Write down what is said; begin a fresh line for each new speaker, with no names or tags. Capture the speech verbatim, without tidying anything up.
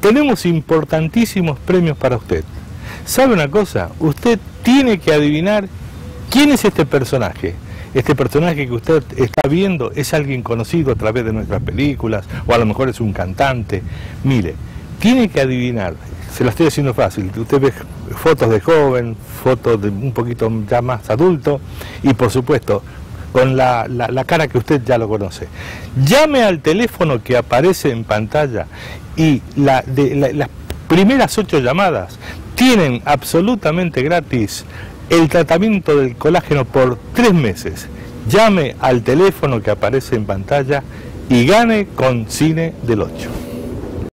tenemos importantísimos premios para usted. ¿Sabe una cosa? Usted tiene que adivinar quién es este personaje. Este personaje que usted está viendo es alguien conocido a través de nuestras películas, o a lo mejor es un cantante. Mire, tiene que adivinar, se la estoy haciendo fácil, usted ve fotos de joven, fotos de un poquito ya más adulto, y por supuesto, con la, la, la cara que usted ya lo conoce. Llame al teléfono que aparece en pantalla y la, de, la, las primeras ocho llamadas tienen absolutamente gratis el tratamiento del colágeno por tres meses. Llame al teléfono que aparece en pantalla y gane con Cine del ocho.